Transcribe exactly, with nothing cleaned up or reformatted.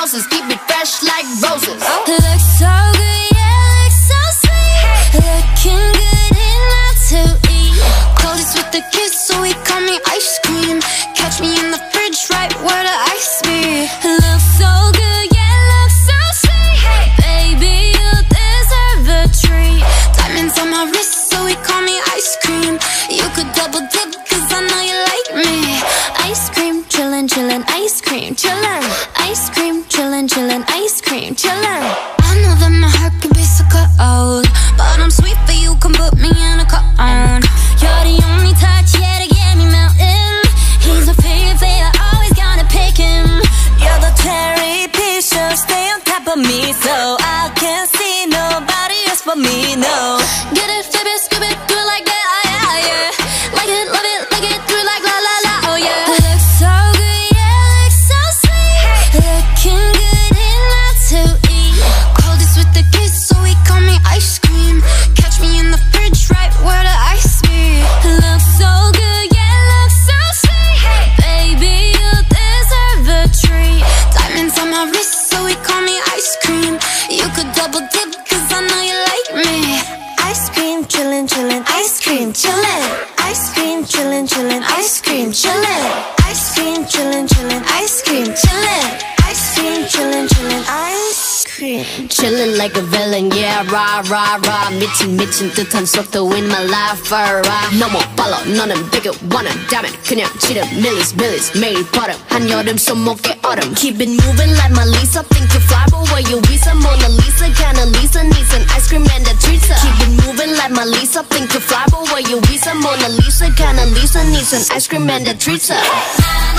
houses, keep it fresh like roses. Looks so good, yeah, looks so sweet. Looking good enough to eat. Coldest with the kiss, so he call me ice cream. Catch me in the fridge, right where the ice be. Looks so good, yeah, looks so sweet. Baby, you deserve a treat. Diamonds on my wrist, so he call me ice cream. You could double dip, cause I know you like me. Ice cream, chillin', chillin', ice cream, chillin'. Ice cream, chillin', chillin', ice cream, chillin'. I know that my heart can be so cold, but I'm sweet for you, come put me in a cone. You're the only touch, yeah, to get me melting. He's my favorite flavor, always gotta pick him. You're the cherry piece, so stay on top of me, so I can't see nobody else but me, no. Get it, flip it, scoop it, do it like that, oh yeah, yeah. Like it, love it, like it, do it like la la la, oh yeah. Looks so good, yeah, looks so sweet. Looking good enough to eat. Coldest with the kiss, so he call me ice cream. Catch me in the fridge, right where the ice be. Looks so good, yeah, looks so sweet. Baby, you deserve a treat. Diamonds on my wrist, so he call me ice cream. You could double dip, cause I know you like me. Ice cream, chillin', chillin', ice cream, chillin'. Ice cream, chillin', chillin', ice cream, chillin'. Ice cream, chillin', chillin', ice cream, chillin'. Ice cream, chillin', chillin', ice cream. Chillin' like a villain, yeah, rah, rah, rah. 미친, 미친 듯한 속도 in my life, alright. 너무 빨라, 너는 되게 원한다면 그냥 지름, millies, millies, 매일 버릇. 한여름 손목에 얼음. Keep it moving like my Lisa. Think you fly, but where you visa? Mona Lisa, kinda Lisa, needs an ice cream and a treat. Keep it moving like my Lisa. Think you fly, but where you visa? Mona Lisa, kinda Lisa, needs an ice cream and a treat.